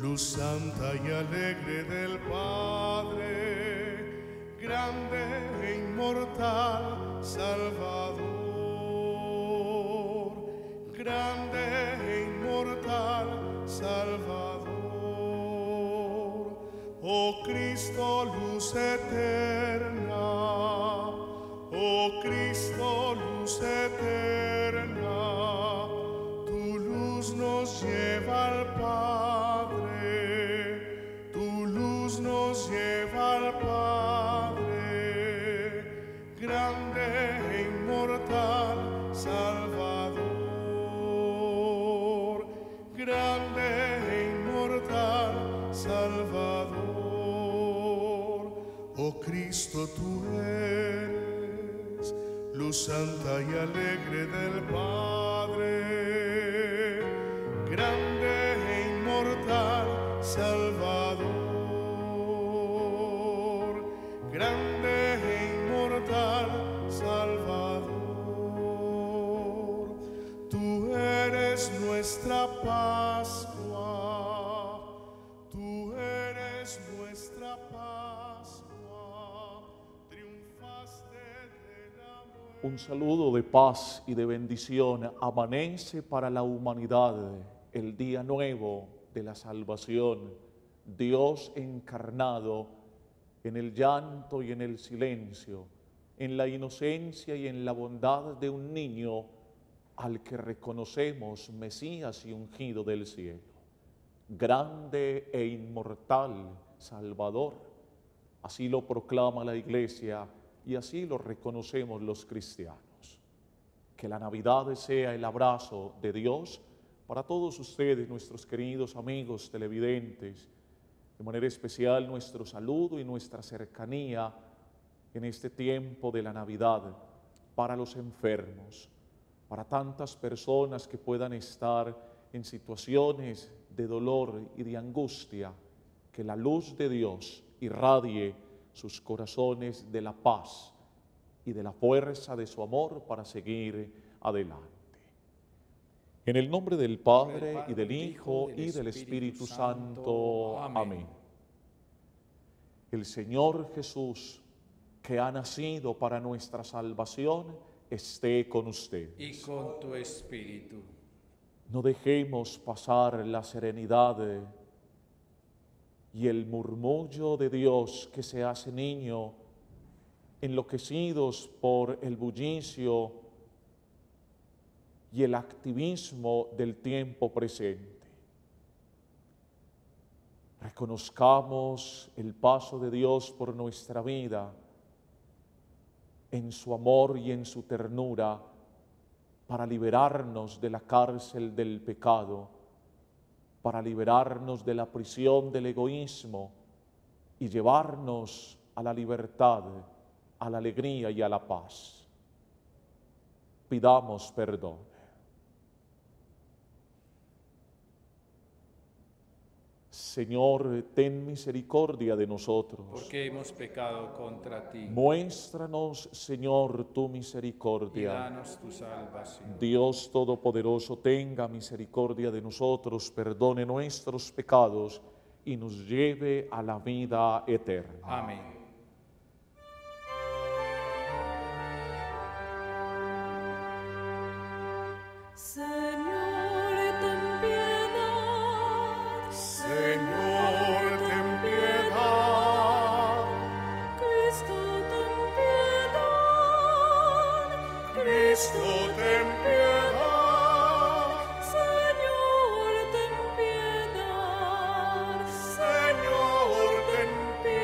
luz santa y alegre del Padre, grande e inmortal Salvador, grande e inmortal Salvador. Oh Cristo, luz eterna, oh Cristo, luz eterna, tu luz nos lleva al Padre, tu luz nos lleva al Padre, grande e inmortal Salvador, grande e inmortal Salvador. Oh Cristo, tú eres luz santa y alegre del Padre, grande e inmortal Salvador, grande e inmortal Salvador. Tú eres nuestra Pascua, tú eres nuestra Pascua, triunfaste de la muerte. Un saludo de paz y de bendición amanece para la humanidad, el día nuevo de la salvación. Dios encarnado en el llanto y en el silencio, en la inocencia y en la bondad de un niño al que reconocemos Mesías y ungido del cielo. Grande e inmortal Salvador, así lo proclama la Iglesia y así lo reconocemos los cristianos. Que la Navidad sea el abrazo de Dios para todos ustedes, nuestros queridos amigos televidentes, de manera especial nuestro saludo y nuestra cercanía en este tiempo de la Navidad, para los enfermos, para tantas personas que puedan estar en situaciones de dolor y de angustia, que la luz de Dios irradie sus corazones de la paz y de la fuerza de su amor para seguir adelante. En el nombre del Padre, y del Hijo, y del Espíritu Santo. Amén. El Señor Jesús, que ha nacido para nuestra salvación, esté con usted. Y con tu espíritu. No dejemos pasar la serenidad y el murmullo de Dios que se hace niño, enloquecidos por el bullicio y el activismo del tiempo presente. Reconozcamos el paso de Dios por nuestra vida en su amor y en su ternura para liberarnos de la cárcel del pecado, para liberarnos de la prisión del egoísmo y llevarnos a la libertad, a la alegría y a la paz. Pidamos perdón. Señor, ten misericordia de nosotros. Porque hemos pecado contra ti. Muéstranos, Señor, tu Y misericordia. danos tu salvación. Dios Todopoderoso, tenga misericordia de nosotros, perdone nuestros pecados y nos lleve a la vida eterna. Amén. Señor, ten piedad. Señor, ten piedad. Cristo, ten piedad. Cristo, ten piedad. Señor, ten piedad. Señor, ten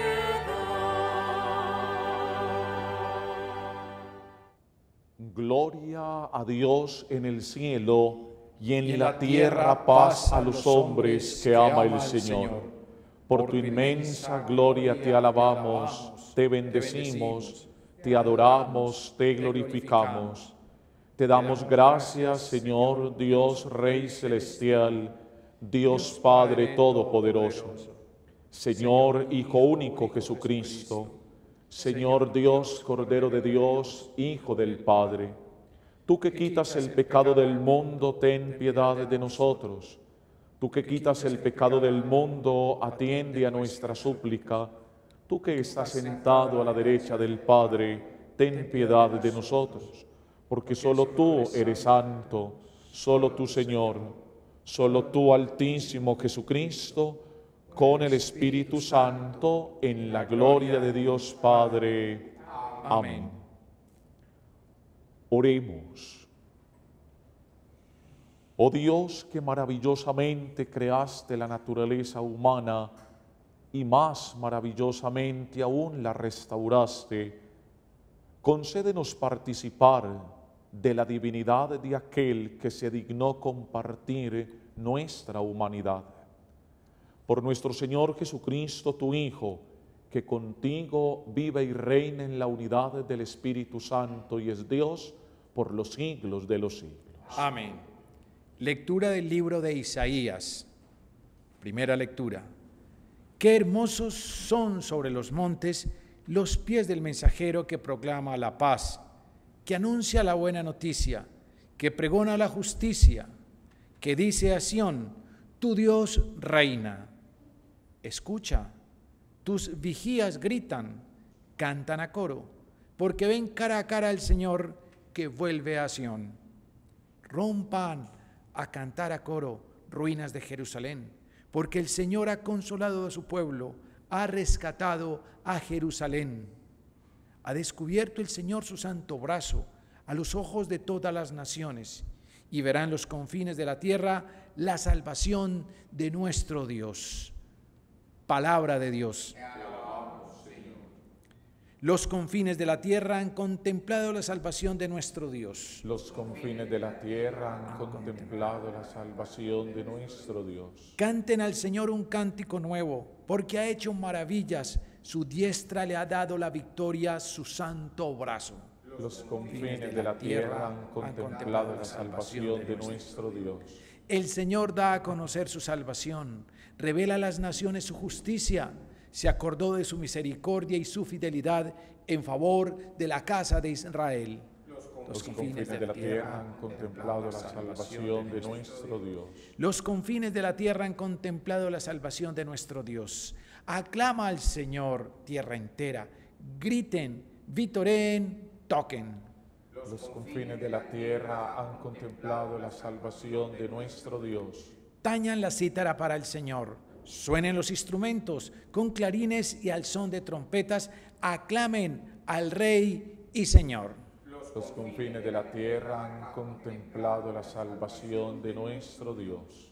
piedad. Gloria a Dios en el cielo y en la tierra paz a los hombres que ama el Señor. Por tu inmensa gloria te alabamos, te bendecimos, te adoramos, te glorificamos. Te damos gracias, Señor Dios Rey Celestial, Dios Padre Todopoderoso, Señor Hijo único Jesucristo, Señor Dios, Cordero de Dios, Hijo del Padre. Tú que quitas el pecado del mundo, ten piedad de nosotros. Tú que quitas el pecado del mundo, atiende a nuestra súplica. Tú que estás sentado a la derecha del Padre, ten piedad de nosotros, porque solo tú eres santo, solo tú, Señor, solo tú, Altísimo Jesucristo, con el Espíritu Santo, en la gloria de Dios Padre. Amén. Oremos. Oh Dios, que maravillosamente creaste la naturaleza humana y más maravillosamente aún la restauraste, concédenos participar de la divinidad de aquel que se dignó compartir nuestra humanidad. Por nuestro Señor Jesucristo, tu Hijo, que contigo vive y reina en la unidad del Espíritu Santo y es Dios por los siglos de los siglos. Amén. Lectura del libro de Isaías. Primera lectura. Qué hermosos son sobre los montes los pies del mensajero que proclama la paz, que anuncia la buena noticia, que pregona la justicia, que dice a Sión, tu Dios reina. Escucha, tus vigías gritan, cantan a coro, porque ven cara a cara al Señor que vuelve a Sión. Rompan a cantar a coro, ruinas de Jerusalén, porque el Señor ha consolado a su pueblo, ha rescatado a Jerusalén. Ha descubierto el Señor su santo brazo a los ojos de todas las naciones, y verán los confines de la tierra la salvación de nuestro Dios. Palabra de Dios. Los confines de la tierra han contemplado la salvación de nuestro Dios. Los confines de la tierra han contemplado la salvación de nuestro Dios. Canten al Señor un cántico nuevo, porque ha hecho maravillas. Su diestra le ha dado la victoria, su santo brazo. Los confines de la tierra han contemplado la salvación de nuestro Dios. El Señor da a conocer su salvación, revela a las naciones su justicia. Se acordó de su misericordia y su fidelidad en favor de la casa de Israel. Los confines de la tierra han contemplado la salvación de nuestro Dios. Los confines de la tierra han contemplado la salvación de nuestro Dios. Aclama al Señor, tierra entera. Griten, vitoreen, toquen. Los confines de la tierra han contemplado la salvación de nuestro Dios. Tañan la cítara para el Señor. Suenen los instrumentos con clarines y al son de trompetas, aclamen al Rey y Señor. Los confines de la tierra han contemplado la salvación de nuestro Dios.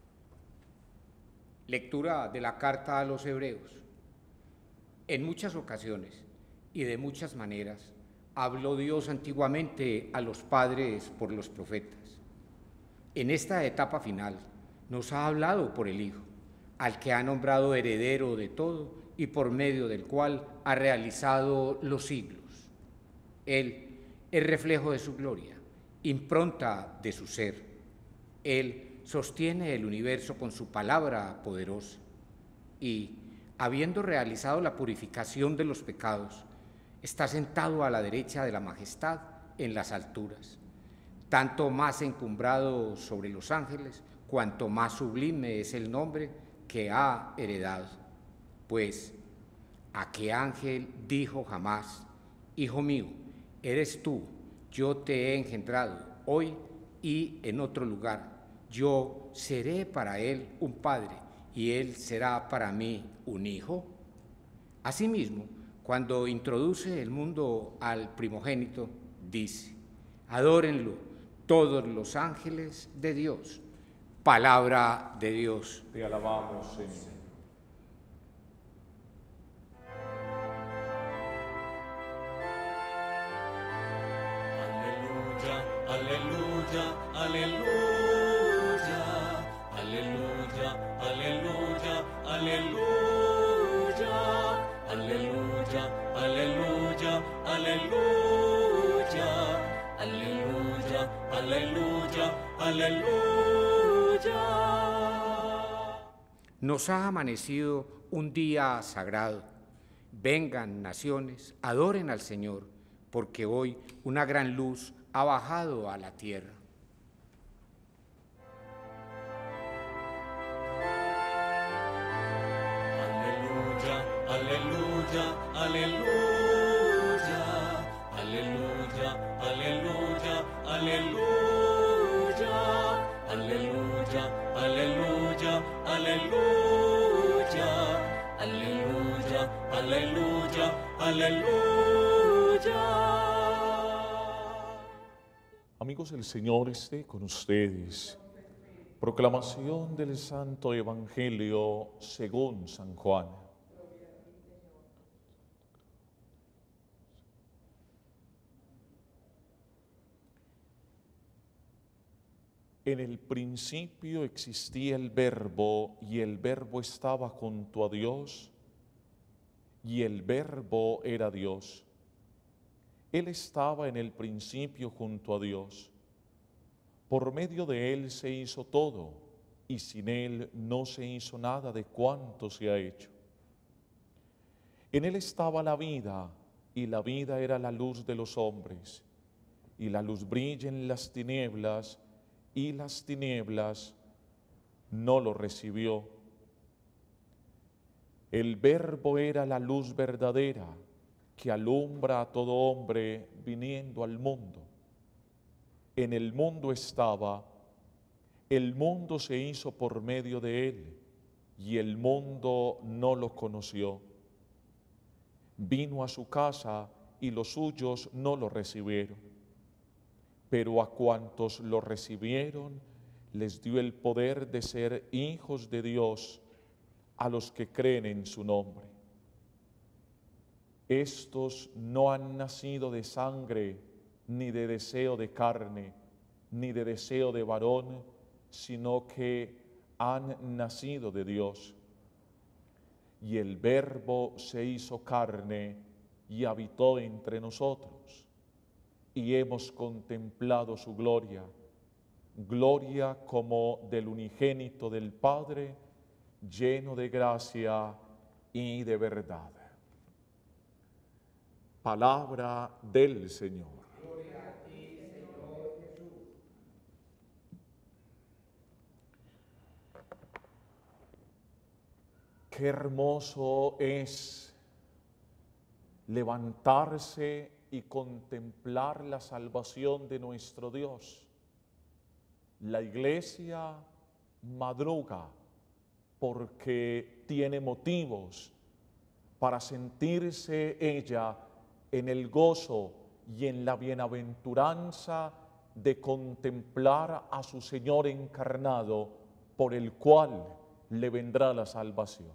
Lectura de la carta a los Hebreos. En muchas ocasiones y de muchas maneras habló Dios antiguamente a los padres por los profetas. En esta etapa final nos ha hablado por el Hijo, al que ha nombrado heredero de todo y por medio del cual ha realizado los siglos. Él es reflejo de su gloria, impronta de su ser. Él sostiene el universo con su palabra poderosa y, habiendo realizado la purificación de los pecados, está sentado a la derecha de la majestad en las alturas, tanto más encumbrado sobre los ángeles, cuanto más sublime es el nombre que ha heredado. Pues, ¿a qué ángel dijo jamás, Hijo mío, eres tú, yo te he engendrado hoy y en otro lugar? Yo seré para él un padre y él será para mí un hijo. Asimismo, cuando introduce el mundo al primogénito, dice, adórenlo todos los ángeles de Dios. Palabra de Dios. Te alabamos, Señor. Aleluya, aleluya, aleluya, aleluya, aleluya, aleluya, aleluya, aleluya, aleluya, aleluya, aleluya. Nos ha amanecido un día sagrado. Vengan, naciones, adoren al Señor, porque hoy una gran luz ha bajado a la tierra. aleluya, aleluya, aleluya, aleluya, aleluya, aleluya, aleluya, aleluya, aleluya, aleluya. Amigos, el Señor esté con ustedes. Proclamación del Santo Evangelio según San Juan. En el principio existía el Verbo, y el Verbo estaba junto a Dios, y el Verbo era Dios. Él estaba en el principio junto a Dios. Por medio de Él se hizo todo, y sin Él no se hizo nada de cuanto se ha hecho. En Él estaba la vida, y la vida era la luz de los hombres. Y la luz brilla en las tinieblas, y las tinieblas no lo recibió. El Verbo era la luz verdadera, que alumbra a todo hombre viniendo al mundo. En el mundo estaba, el mundo se hizo por medio de él, y el mundo no lo conoció. Vino a su casa, y los suyos no lo recibieron. Pero a cuantos lo recibieron, les dio el poder de ser hijos de Dios, a los que creen en su nombre. Estos no han nacido de sangre, ni de deseo de carne, ni de deseo de varón, sino que han nacido de Dios. Y el Verbo se hizo carne y habitó entre nosotros, y hemos contemplado su gloria, gloria como del unigénito del Padre, lleno de gracia y de verdad. Palabra del Señor. Gloria a ti, Señor Jesús. Qué hermoso es levantarse y contemplar la salvación de nuestro Dios. La Iglesia madruga porque tiene motivos para sentirse ella en el gozo y en la bienaventuranza de contemplar a su Señor encarnado, por el cual le vendrá la salvación.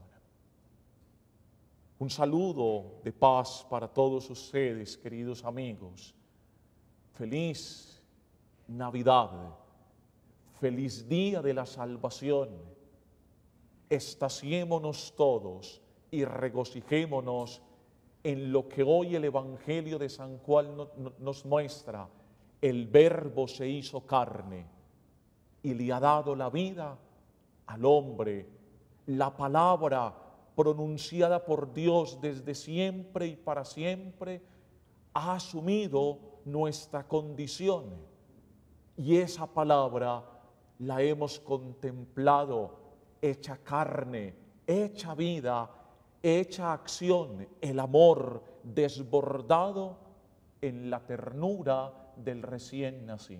Un saludo de paz para todos ustedes, queridos amigos. Feliz Navidad, feliz día de la salvación. Estaciémonos todos y regocijémonos en lo que hoy el Evangelio de San Juan nos muestra. El Verbo se hizo carne y le ha dado la vida al hombre. La palabra pronunciada por Dios desde siempre y para siempre ha asumido nuestra condición. Y esa palabra la hemos contemplado hecha carne, hecha vida, hecha acción, el amor desbordado en la ternura del recién nacido.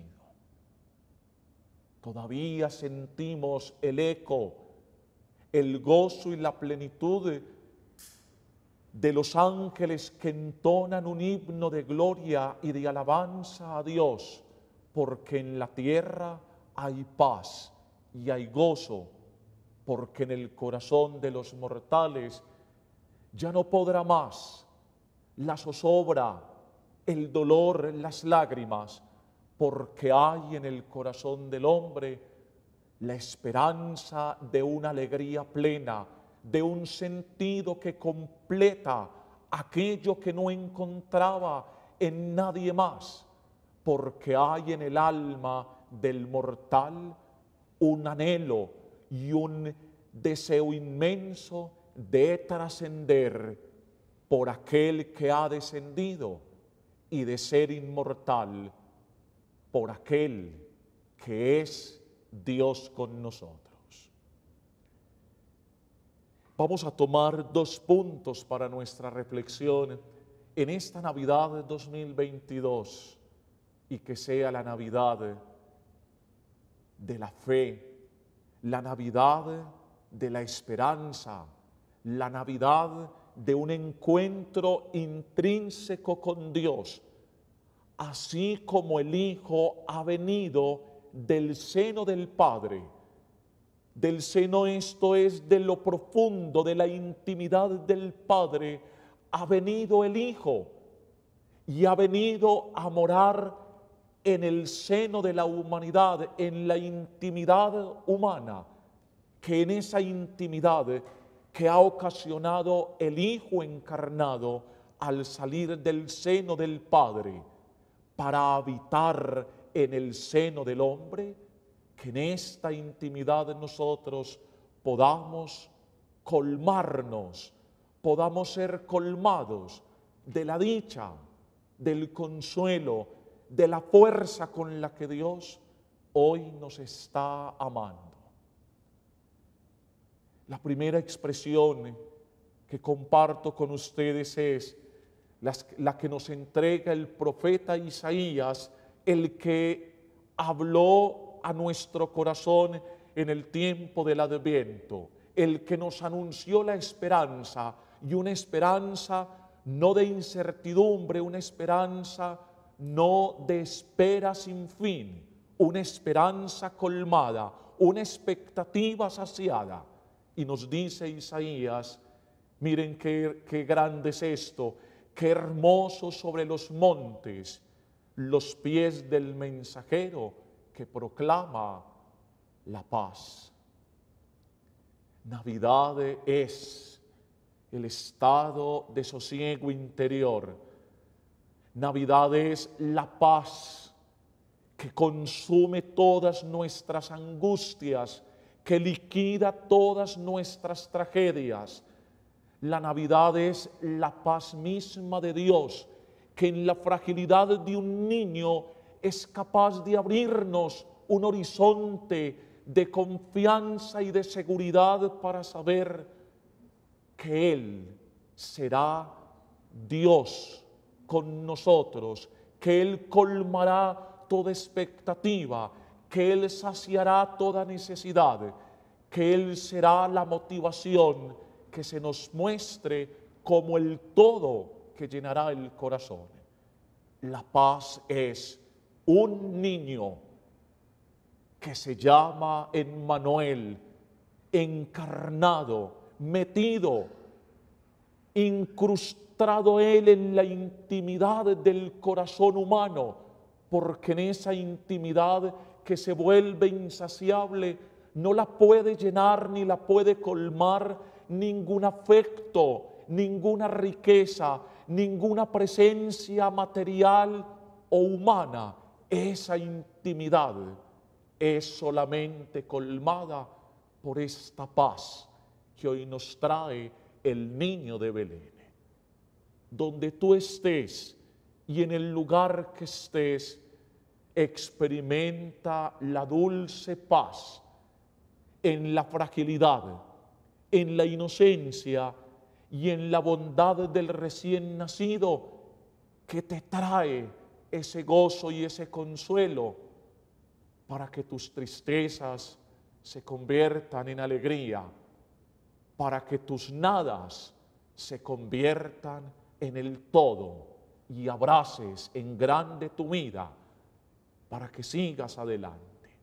Todavía sentimos el eco, el gozo y la plenitud de los ángeles que entonan un himno de gloria y de alabanza a Dios, porque en la tierra hay paz y hay gozo, porque en el corazón de los mortales ya no podrá más la zozobra, el dolor, las lágrimas, porque hay en el corazón del hombre la esperanza de una alegría plena, de un sentido que completa aquello que no encontraba en nadie más, porque hay en el alma del mortal un anhelo y un deseo inmenso de trascender por aquel que ha descendido y de ser inmortal por aquel que es Dios con nosotros. Vamos a tomar 2 puntos para nuestra reflexión en esta Navidad 2022 y que sea la Navidad de la fe, la Navidad de la esperanza, la Navidad de un encuentro intrínseco con Dios, así como el Hijo ha venido del seno del Padre. Del seno, esto es, de lo profundo, de la intimidad del Padre, ha venido el Hijo y ha venido a morar en el seno de la humanidad, en la intimidad humana, que en esa intimidad que ha ocasionado el Hijo encarnado al salir del seno del Padre para habitar en el seno del hombre, que en esta intimidad nosotros podamos colmarnos, podamos ser colmados de la dicha, del consuelo, de la fuerza con la que Dios hoy nos está amando. La primera expresión que comparto con ustedes es la que nos entrega el profeta Isaías, el que habló a nuestro corazón en el tiempo del Adviento, el que nos anunció la esperanza, y una esperanza no de incertidumbre, una esperanza no de espera sin fin, una esperanza colmada, una expectativa saciada. Y nos dice Isaías, miren qué grande es esto, qué hermoso sobre los montes los pies del mensajero que proclama la paz. Navidad es el estado de sosiego interior. Navidad es la paz que consume todas nuestras angustias, que liquida todas nuestras tragedias. La Navidad es la paz misma de Dios, que en la fragilidad de un niño es capaz de abrirnos un horizonte de confianza y de seguridad para saber que Él será Dios con nosotros, que Él colmará toda expectativa, que Él saciará toda necesidad, que Él será la motivación que se nos muestre como el todo que llenará el corazón. La paz es un niño que se llama Emmanuel, encarnado, metido, incrustado Él en la intimidad del corazón humano, porque en esa intimidad que se vuelve insaciable no la puede llenar ni la puede colmar ningún afecto, ninguna riqueza, ninguna presencia material o humana. Esa intimidad es solamente colmada por esta paz que hoy nos trae el niño de Belén. Donde tú estés y en el lugar que estés, experimenta la dulce paz en la fragilidad, en la inocencia y en la bondad del recién nacido, que te trae ese gozo y ese consuelo para que tus tristezas se conviertan en alegría, para que tus nadas se conviertan en el todo y abraces en grande tu vida para que sigas adelante.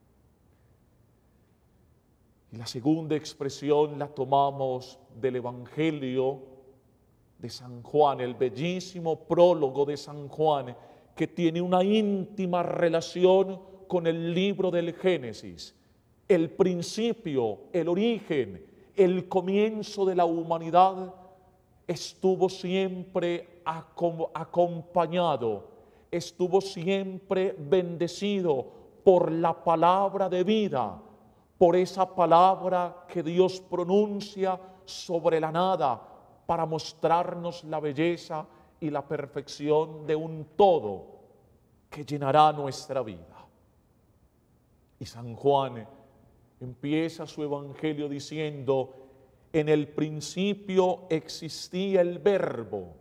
Y la segunda expresión la tomamos del Evangelio de San Juan, el bellísimo prólogo de San Juan, que tiene una íntima relación con el libro del Génesis. El principio, el origen, el comienzo de la humanidad estuvo siempre acompañado, estuvo siempre bendecido por la palabra de vida, por esa palabra que Dios pronuncia sobre la nada para mostrarnos la belleza y la perfección de un todo que llenará nuestra vida. Y San Juan empieza su evangelio diciendo: en el principio existía el Verbo,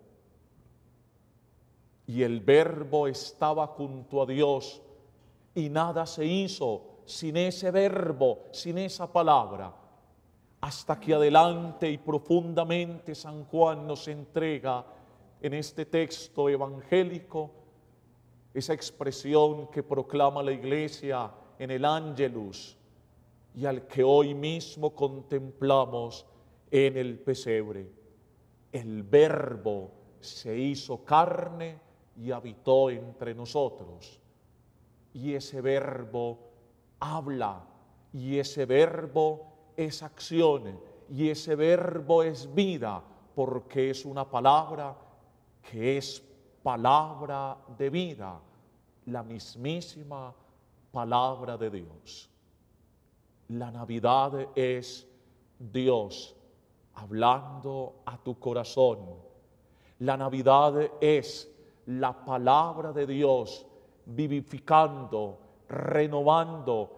y el Verbo estaba junto a Dios, y nada se hizo sin ese Verbo, sin esa palabra, hasta que adelante y profundamente San Juan nos entrega en este texto evangélico esa expresión que proclama la Iglesia en el Ángelus y al que hoy mismo contemplamos en el pesebre. El Verbo se hizo carne y habitó entre nosotros. Y ese Verbo habla, y ese Verbo es acción, y ese Verbo es vida, porque es una palabra que es palabra de vida, la mismísima palabra de Dios. La Navidad es Dios hablando a tu corazón. La Navidad es la palabra de Dios vivificando, renovando,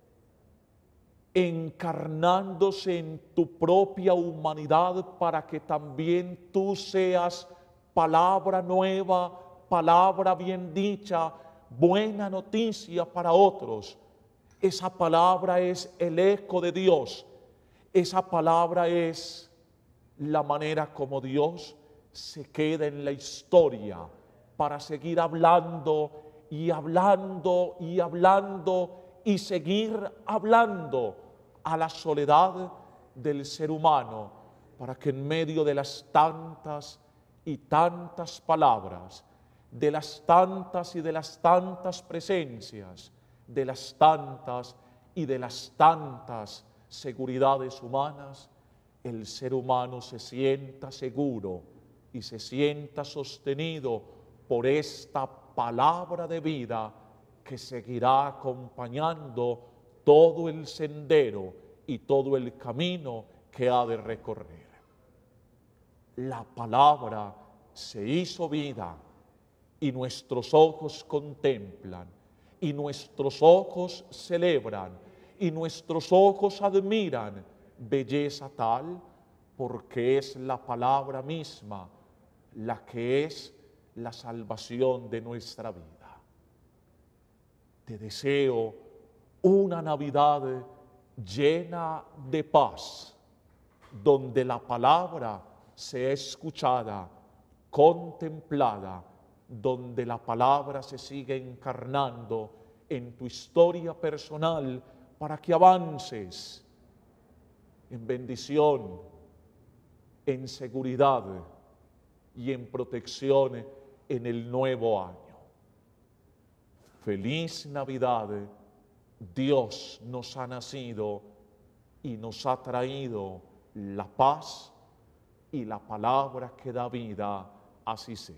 encarnándose en tu propia humanidad para que también tú seas palabra nueva, palabra bien dicha, buena noticia para otros. Esa palabra es el eco de Dios. Esa palabra es la manera como Dios se queda en la historia para seguir hablando y hablando y hablando y seguir hablando a la soledad del ser humano, para que en medio de las tantas y tantas palabras, de las tantas y de las tantas presencias, de las tantas y de las tantas seguridades humanas, el ser humano se sienta seguro y se sienta sostenido por esta palabra de vida que seguirá acompañando todo el sendero y todo el camino que ha de recorrer. La palabra se hizo vida y nuestros ojos contemplan y nuestros ojos celebran y nuestros ojos admiran belleza tal, porque es la palabra misma la que es la salvación de nuestra vida. Te deseo una Navidad llena de paz, donde la palabra sea escuchada, contemplada, donde la palabra se siga encarnando en tu historia personal para que avances en bendición, en seguridad y en protección en el nuevo año. Feliz Navidad. Dios nos ha nacido y nos ha traído la paz y la palabra que da vida, así sea.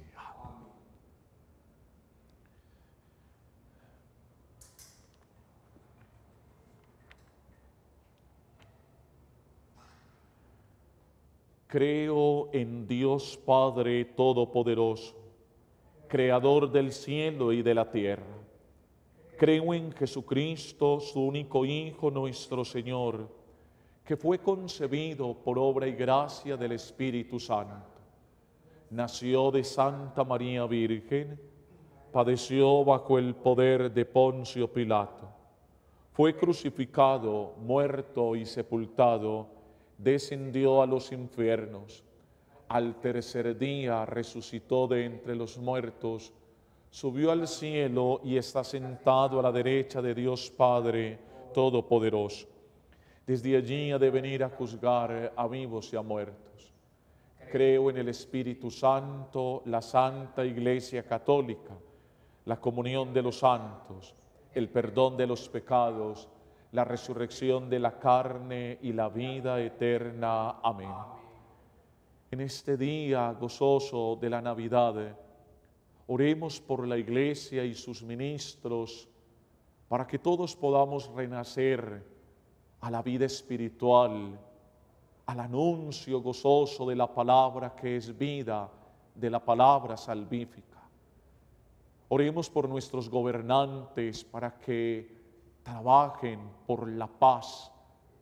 Creo en Dios Padre Todopoderoso, Creador del cielo y de la tierra. Creo en Jesucristo, su único Hijo, nuestro Señor, que fue concebido por obra y gracia del Espíritu Santo. Nació de Santa María Virgen, padeció bajo el poder de Poncio Pilato, fue crucificado, muerto y sepultado, descendió a los infiernos. Al tercer día resucitó de entre los muertos, subió al cielo y está sentado a la derecha de Dios Padre Todopoderoso. Desde allí ha de venir a juzgar a vivos y a muertos. Creo en el Espíritu Santo, la Santa Iglesia Católica, la comunión de los santos, el perdón de los pecados, la resurrección de la carne y la vida eterna. Amén. En este día gozoso de la Navidad, oremos por la Iglesia y sus ministros, para que todos podamos renacer a la vida espiritual, al anuncio gozoso de la palabra que es vida, de la palabra salvífica. Oremos por nuestros gobernantes para que trabajen por la paz,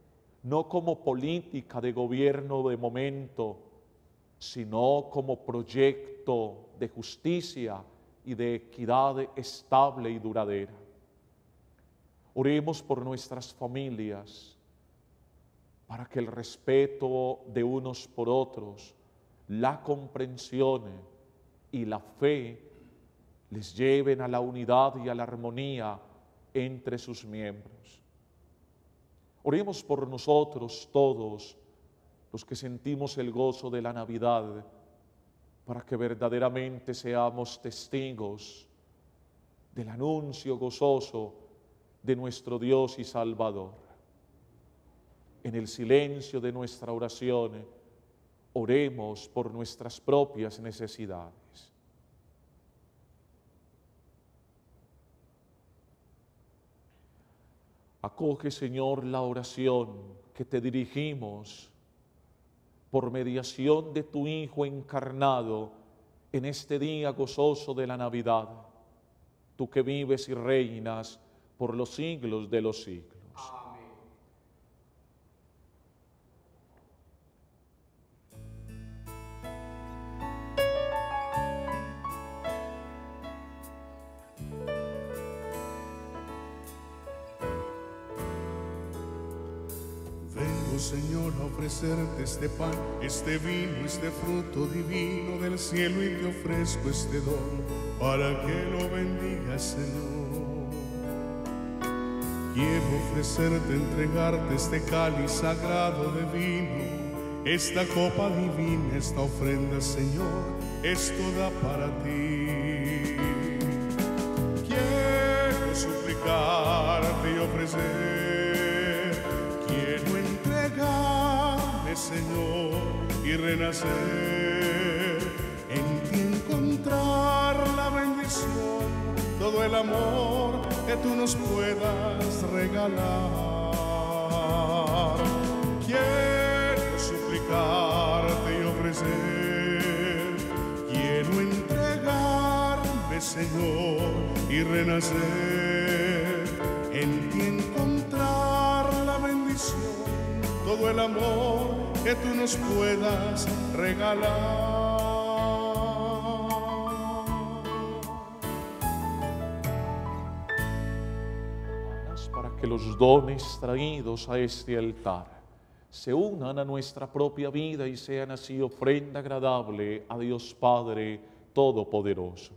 no como política de gobierno de momento, sino como proyecto de justicia y de equidad estable y duradera. Oremos por nuestras familias, para que el respeto de unos por otros, la comprensión y la fe les lleven a la unidad y a la armonía entre sus miembros. Oremos por nosotros todos, los que sentimos el gozo de la Navidad, para que verdaderamente seamos testigos del anuncio gozoso de nuestro Dios y Salvador. En el silencio de nuestra oración, oremos por nuestras propias necesidades. Acoge, Señor, la oración que te dirigimos por mediación de tu Hijo encarnado en este día gozoso de la Navidad, tú que vives y reinas por los siglos de los siglos. Amén. Vengo, Señor, a ofrecerte este pan, este vino, este fruto divino del cielo, y te ofrezco este don para que lo bendigas, Señor. Quiero ofrecerte, entregarte este cáliz sagrado de vino, esta copa divina, esta ofrenda, Señor, es toda para ti. Quiero suplicarte y ofrecer, quiero entregarme, Señor, y renacer, en ti encontrar la bendición, todo el amor que tú nos puedas regalar. Quiero suplicarte y ofrecer, quiero entregarme, Señor, y renacer, en ti encontrar la bendición, todo el amor que tú nos puedas regalar. Que los dones traídos a este altar se unan a nuestra propia vida y sean así ofrenda agradable a Dios Padre Todopoderoso.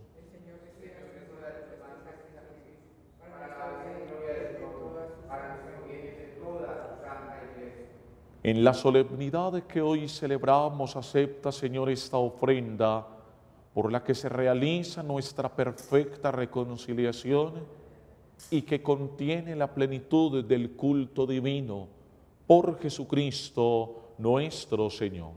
En la solemnidad que hoy celebramos, acepta, Señor, esta ofrenda por la que se realiza nuestra perfecta reconciliación y que contiene la plenitud del culto divino por Jesucristo nuestro Señor.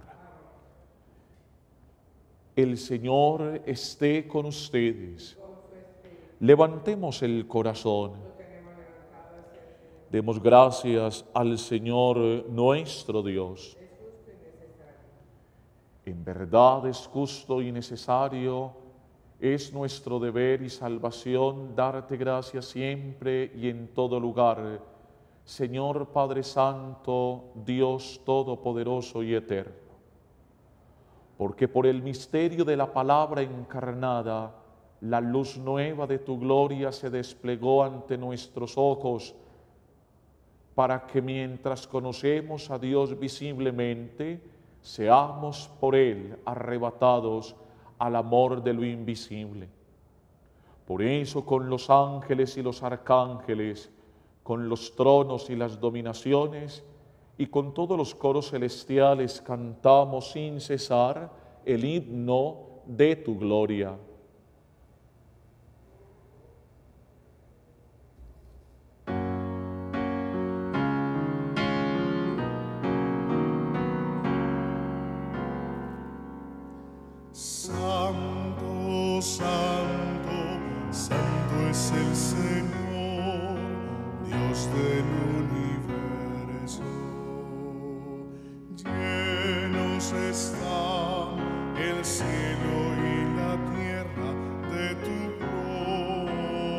El Señor esté con ustedes. Levantemos el corazón. Demos gracias al Señor nuestro Dios. En verdad es justo y necesario, es nuestro deber y salvación darte gracias siempre y en todo lugar, Señor Padre Santo, Dios Todopoderoso y Eterno. Porque por el misterio de la palabra encarnada, la luz nueva de tu gloria se desplegó ante nuestros ojos, para que mientras conocemos a Dios visiblemente, seamos por Él arrebatados al amor de lo invisible. Por eso con los ángeles y los arcángeles, con los tronos y las dominaciones, y con todos los coros celestiales cantamos sin cesar el himno de tu gloria. Santo, santo, santo es el Señor, Dios del universo. Llenos están el cielo y la tierra de tu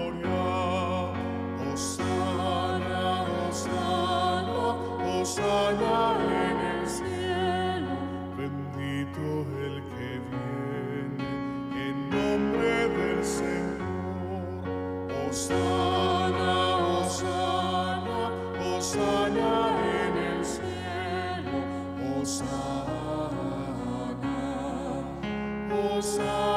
gloria. Hosana, hosana, hosana. bendito el que viene en nombre del Señor. Hosana, Hosana, Hosana en el cielo. Hosana, Hosana.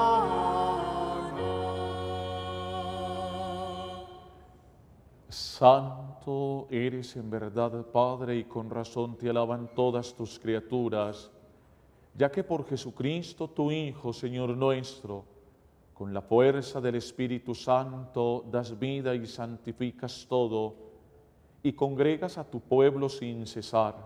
Santo eres en verdad, Padre, y con razón te alaban todas tus criaturas, ya que por Jesucristo, tu Hijo, Señor nuestro, con la fuerza del Espíritu Santo das vida y santificas todo, y congregas a tu pueblo sin cesar,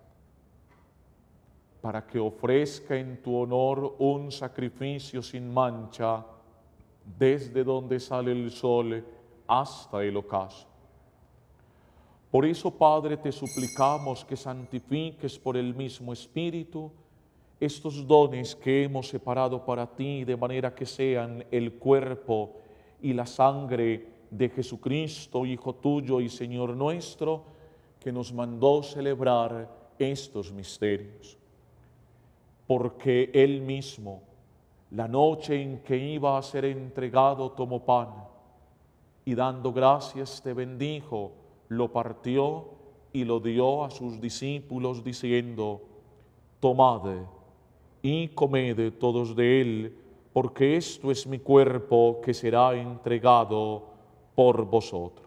para que ofrezca en tu honor un sacrificio sin mancha, desde donde sale el sol hasta el ocaso. Por eso, Padre, te suplicamos que santifiques por el mismo Espíritu estos dones que hemos separado para ti, de manera que sean el cuerpo y la sangre de Jesucristo, Hijo tuyo y Señor nuestro, que nos mandó celebrar estos misterios. Porque Él mismo, la noche en que iba a ser entregado, tomó pan y dando gracias te bendijo, lo partió y lo dio a sus discípulos diciendo: tomad y comed todos de él, porque esto es mi cuerpo que será entregado por vosotros.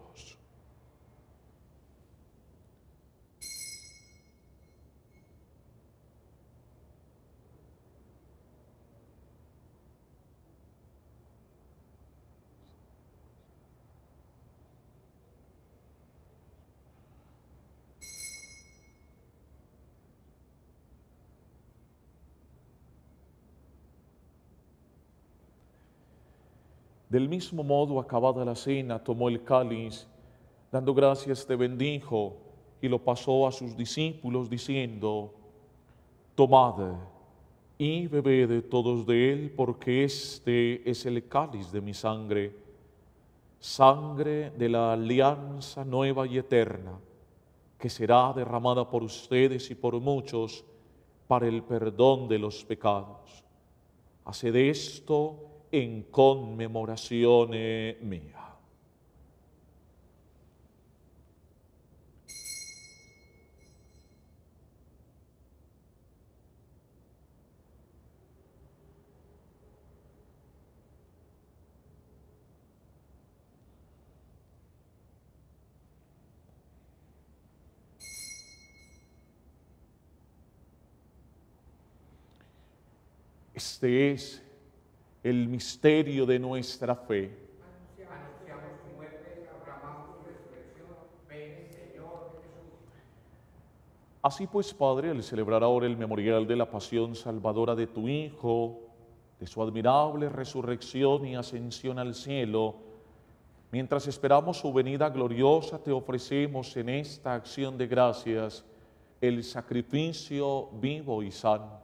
Del mismo modo, acabada la cena, tomó el cáliz, dando gracias te bendijo y lo pasó a sus discípulos diciendo: tomad y bebed todos de él, porque este es el cáliz de mi sangre, sangre de la alianza nueva y eterna, que será derramada por ustedes y por muchos para el perdón de los pecados. Haced esto en conmemoración mía. Este es el misterio de nuestra fe. Anunciamos tu muerte, proclamamos tu resurrección. Ven, Señor Jesús. Así pues, Padre, al celebrar ahora el memorial de la pasión salvadora de tu Hijo, de su admirable resurrección y ascensión al cielo, mientras esperamos su venida gloriosa, te ofrecemos en esta acción de gracias el sacrificio vivo y santo.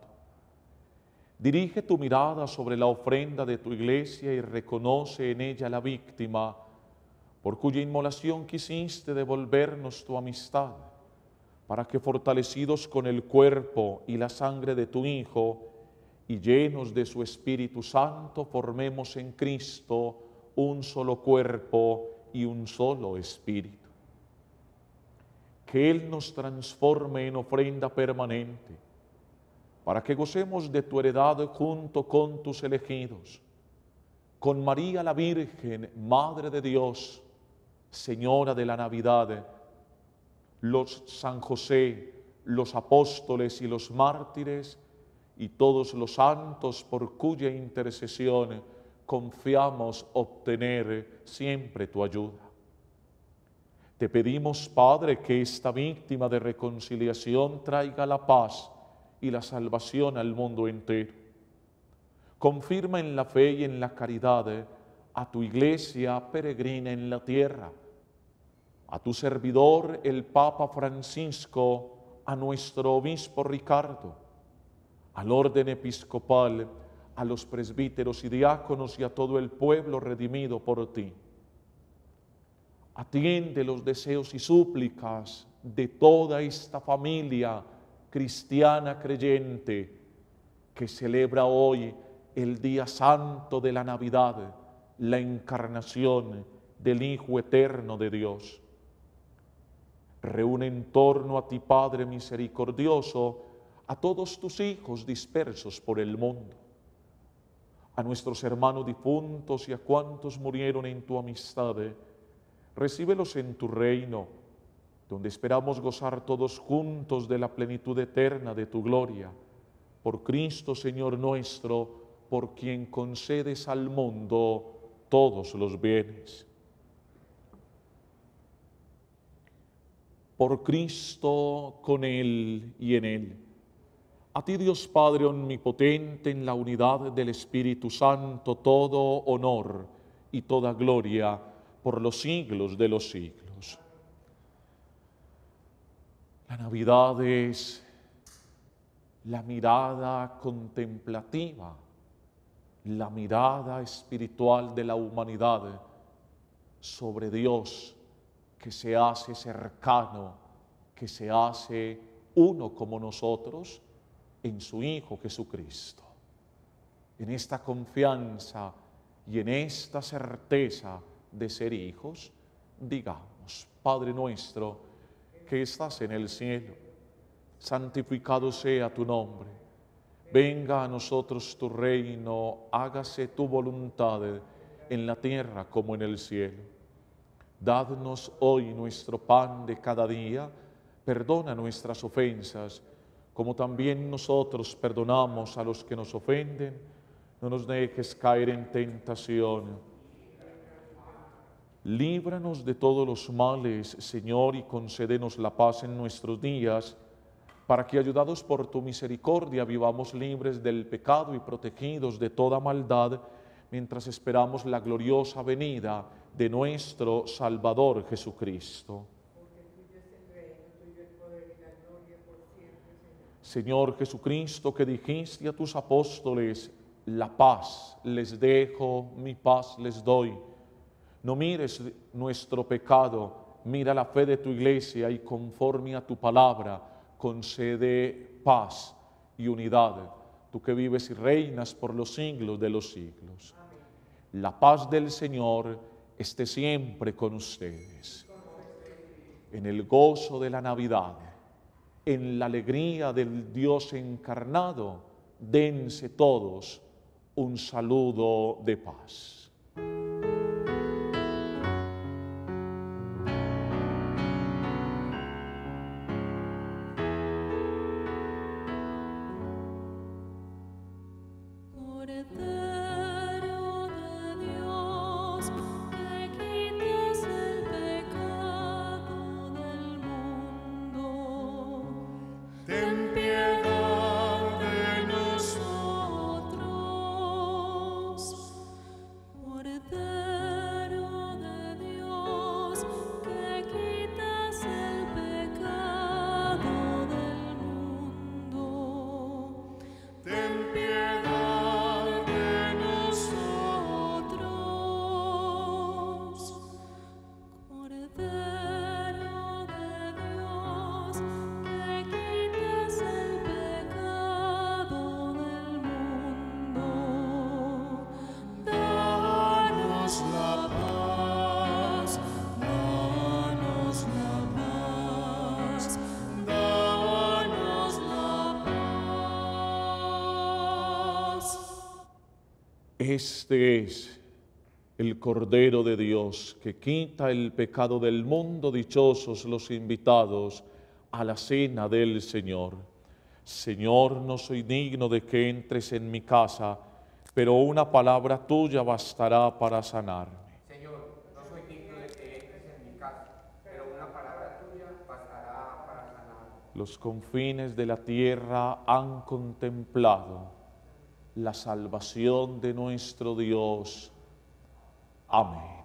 Dirige tu mirada sobre la ofrenda de tu iglesia y reconoce en ella la víctima, por cuya inmolación quisiste devolvernos tu amistad, para que fortalecidos con el cuerpo y la sangre de tu Hijo y llenos de su Espíritu Santo, formemos en Cristo un solo cuerpo y un solo espíritu. Que Él nos transforme en ofrenda permanente, para que gocemos de tu heredad junto con tus elegidos, con María la Virgen, Madre de Dios, Señora de la Navidad, los San José, los apóstoles y los mártires, y todos los santos por cuya intercesión confiamos obtener siempre tu ayuda. Te pedimos, Padre, que esta víctima de reconciliación traiga la paz y la salvación al mundo entero. Confirma en la fe y en la caridad a tu iglesia peregrina en la tierra, a tu servidor el Papa Francisco, a nuestro obispo Ricardo, al orden episcopal, a los presbíteros y diáconos y a todo el pueblo redimido por ti. Atiende los deseos y súplicas de toda esta familia cristiana creyente que celebra hoy el día santo de la Navidad, la encarnación del Hijo eterno de Dios. Reúne en torno a ti, Padre misericordioso, a todos tus hijos dispersos por el mundo, a nuestros hermanos difuntos y a cuantos murieron en tu amistad. Recíbelos en tu reino, donde esperamos gozar todos juntos de la plenitud eterna de tu gloria. Por Cristo, Señor nuestro, por quien concedes al mundo todos los bienes. Por Cristo, con Él y en Él. A ti, Dios Padre omnipotente, en la unidad del Espíritu Santo, todo honor y toda gloria por los siglos de los siglos. La Navidad es la mirada contemplativa, la mirada espiritual de la humanidad sobre Dios, que se hace cercano, que se hace uno como nosotros en su Hijo Jesucristo. En esta confianza y en esta certeza de ser hijos, digamos: Padre nuestro que estás en el cielo, santificado sea tu nombre. Venga a nosotros tu reino, hágase tu voluntad en la tierra como en el cielo. Dadnos hoy nuestro pan de cada día, perdona nuestras ofensas, como también nosotros perdonamos a los que nos ofenden. No nos dejes caer en tentación. Líbranos de todos los males, Señor, y concédenos la paz en nuestros días, para que, ayudados por tu misericordia, vivamos libres del pecado y protegidos de toda maldad, mientras esperamos la gloriosa venida de nuestro Salvador Jesucristo. Señor Jesucristo, que dijiste a tus apóstoles: la paz les dejo, mi paz les doy. No mires nuestro pecado, mira la fe de tu iglesia y conforme a tu palabra, concede paz y unidad, tú que vives y reinas por los siglos de los siglos. Amén. La paz del Señor esté siempre con ustedes. En el gozo de la Navidad, en la alegría del Dios encarnado, dense todos un saludo de paz. Este es el Cordero de Dios que quita el pecado del mundo. Dichosos los invitados a la cena del Señor. Señor, no soy digno de que entres en mi casa, pero una palabra tuya bastará para sanarme. Señor, no soy digno de que entres en mi casa, pero una palabra tuya bastará para sanarme. Los confines de la tierra han contemplado la salvación de nuestro Dios. Amén.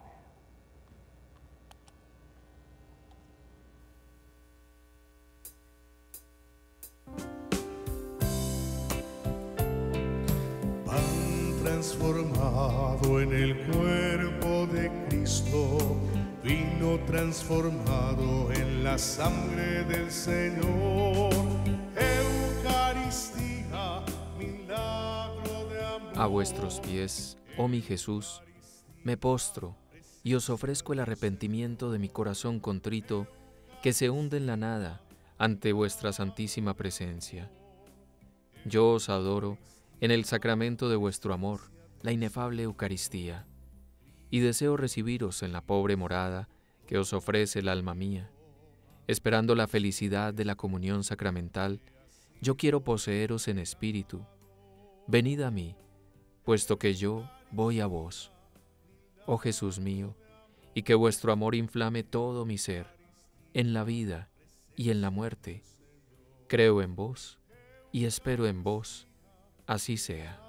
Pan transformado en el cuerpo de Cristo, vino transformado en la sangre del Señor. Eucaristía, milagro. A vuestros pies, oh mi Jesús, me postro y os ofrezco el arrepentimiento de mi corazón contrito que se hunde en la nada ante vuestra santísima presencia. Yo os adoro en el sacramento de vuestro amor, la inefable Eucaristía, y deseo recibiros en la pobre morada que os ofrece el alma mía. Esperando la felicidad de la comunión sacramental, yo quiero poseeros en espíritu. Venid a mí, puesto que yo voy a vos. Oh Jesús mío, y que vuestro amor inflame todo mi ser, en la vida y en la muerte. Creo en vos y espero en vos, así sea.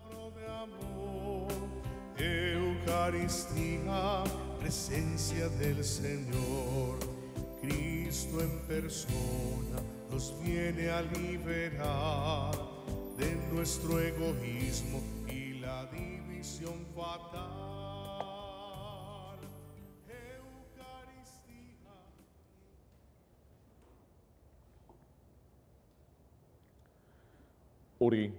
Eucaristía, presencia del Señor, Cristo en persona nos viene a liberar de nuestro egoísmo y la división fatal. Eucaristía. Oremos.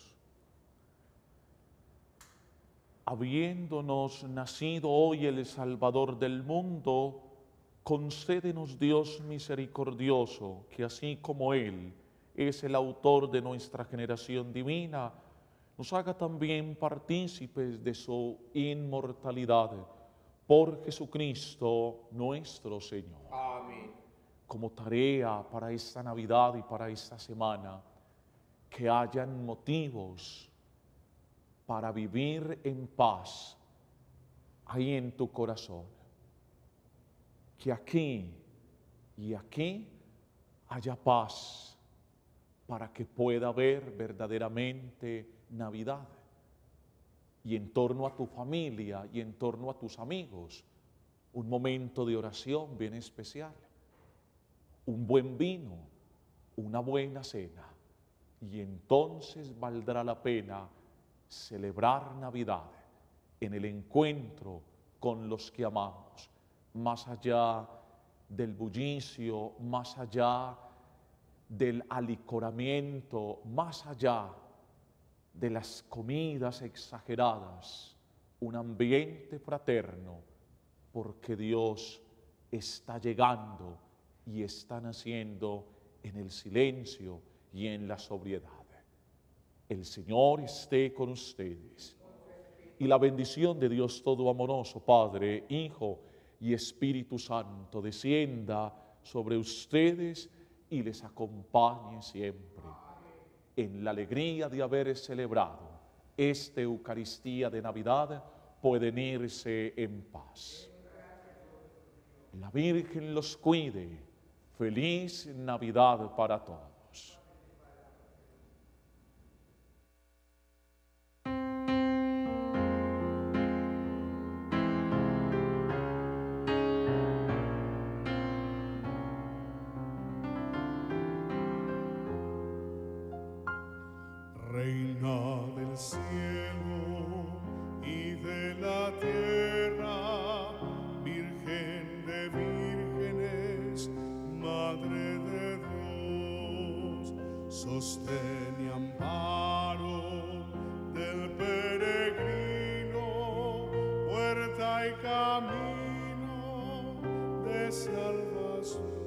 Habiéndonos nacido hoy el Salvador del mundo, concédenos Dios misericordioso, que así como Él es el autor de nuestra generación divina, nos haga también partícipes de su inmortalidad, por Jesucristo nuestro Señor. Amén. Como tarea para esta Navidad y para esta semana, que hayan motivos para vivir en paz ahí en tu corazón. Que aquí y aquí haya paz para que pueda haber verdaderamente Navidad. Y en torno a tu familia y en torno a tus amigos, un momento de oración bien especial, un buen vino, una buena cena. Y entonces valdrá la pena celebrar Navidad en el encuentro con los que amamos, más allá del bullicio, más allá del alicoramiento, más allá de las comidas exageradas, un ambiente fraterno, porque Dios está llegando y está naciendo en el silencio y en la sobriedad. El Señor esté con ustedes. Y la bendición de Dios Todoamoroso, Padre, Hijo y Espíritu Santo, descienda sobre ustedes y les acompañe siempre. En la alegría de haber celebrado esta Eucaristía de Navidad, pueden irse en paz. La Virgen los cuide. Feliz Navidad para todos. Reina del cielo y de la tierra, Virgen de vírgenes, Madre de Dios, sostén y amparo del peregrino, puerta y camino de salvación.